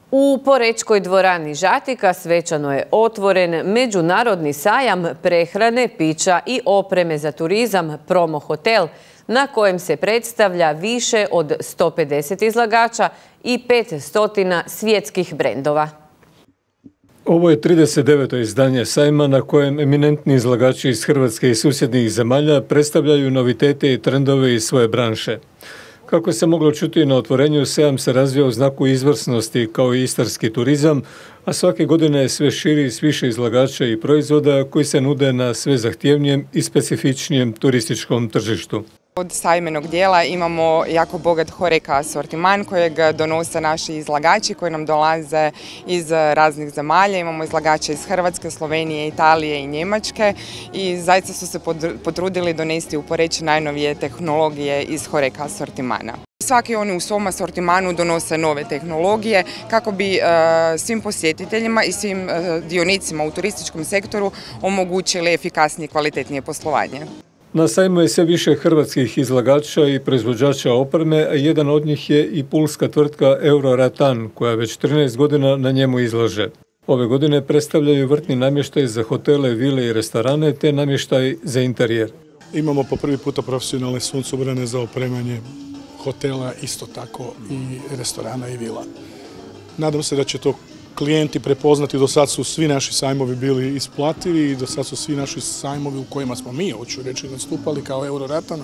U Porečkoj dvorani Žatika svečano je otvoren Međunarodni sajam prehrane, pića i opreme za turizam Promo Hotel, na kojem se predstavlja više od 150 izlagača i 500 svjetskih brendova. Ovo je 39. izdanje sajma na kojem eminentni izlagači iz Hrvatske i susjednih zemalja predstavljaju novitete i trendove iz svoje branše. Kako se moglo čuti na otvorenju, sajam se razvija u znaku izvrsnosti kao i istarski turizam, a svake godine je sve širi s više izlagača i proizvoda koji se nude na sve zahtjevnijem i specifičnijem turističkom tržištu. Od sajmenog dijela imamo jako bogat HoReCa asortiman kojeg donose naši izlagači koji nam dolaze iz raznih zemalja. Imamo izlagače iz Hrvatske, Slovenije, Italije i Njemačke i zaista su se potrudili donesti u Poreč najnovije tehnologije iz HoReCa asortimana. Svaki oni u svom asortimanu donose nove tehnologije kako bi svim posjetiteljima i svim dionicima u turističkom sektoru omogućili efikasnije i kvalitetnije poslovanje. Na sajmu je sve više hrvatskih izlagača i proizvođača opreme, a jedan od njih je i pulska tvrtka Euroratan, koja već 13 godina na njemu izlaže. Ove godine predstavljaju vrtni namještaj za hotele, vile i restorane, te namještaj za interijer. Imamo po prvi puta profesionalne suncobrane za opremanje hotela, isto tako i restorana i vila. Nadam se da će to klijenti prepoznati. Do sad su svi naši sajmovi bili isplativi i do sad su svi naši sajmovi u kojima smo mi, hoću reći, nastupali kao Euroratan,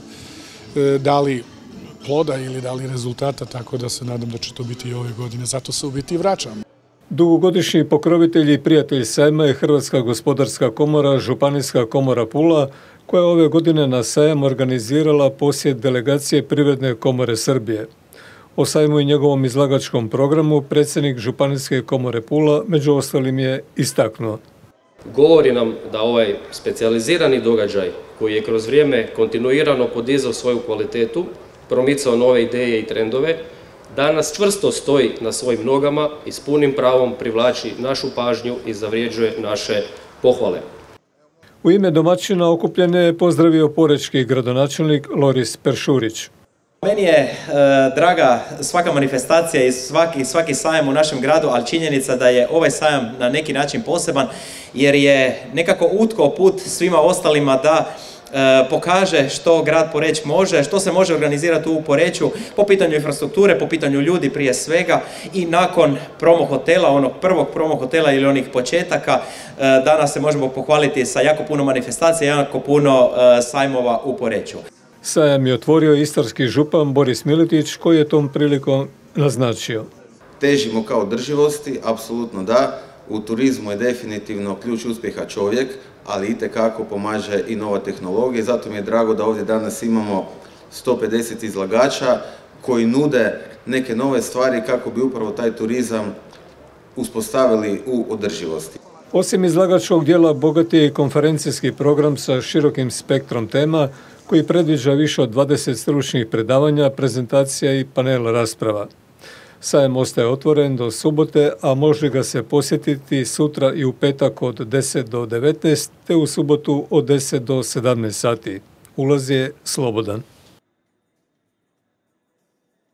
dali ploda ili dali rezultata, tako da se nadam da će to biti i ove godine. Zato se u biti vraćamo. Dugogodišnji pokrovitelj i prijatelj sajma je Hrvatska gospodarska komora, Županijska komora Pula, koja je ove godine na sajam organizirala posjet delegacije Privredne komore Srbije. O sajmu i njegovom izlagačkom programu predsjednik Županijske komore Pula među ostalim je istaknuo. Govori nam da ovaj specijalizirani događaj koji je kroz vrijeme kontinuirano podizao svoju kvalitetu, promicao nove ideje i trendove, danas čvrsto stoji na svojim nogama i s punim pravom privlači našu pažnju i zavređuje naše pohvale. U ime domaćina okupljene je pozdravio porečki gradonačelnik Loris Peršurić. Meni je draga svaka manifestacija i svaki sajam u našem gradu, ali činjenica da je ovaj sajam na neki način poseban jer je nekako utkao put svima ostalima da pokaže što grad Poreč može, što se može organizirati u Poreču po pitanju infrastrukture, po pitanju ljudi prije svega i nakon promo hotela, onog prvog promo hotela ili onih početaka, danas se možemo pohvaliti sa jako puno manifestacija, jako puno sajmova u Poreču. Sajam je otvorio istarski župan Boris Miletić koji je tom prilikom naznačio. Težimo kao održivosti, apsolutno da. U turizmu je definitivno ključ uspjeha čovjek, ali itekako pomaže i nova tehnologija. Zato mi je drago da ovdje danas imamo 150 izlagača koji nude neke nove stvari kako bi upravo taj turizam uspostavili u održivosti. Osim izlagačkog dijela, bogat je i konferencijski program sa širokim spektrom tema koji predviđa više od 20 stručnih predavanja, prezentacija i panel rasprava. Sajam ostaje otvoren do subote, a može ga se posjetiti sutra i u petak od 10 do 19, te u subotu od 10 do 17 sati. Ulaz je slobodan.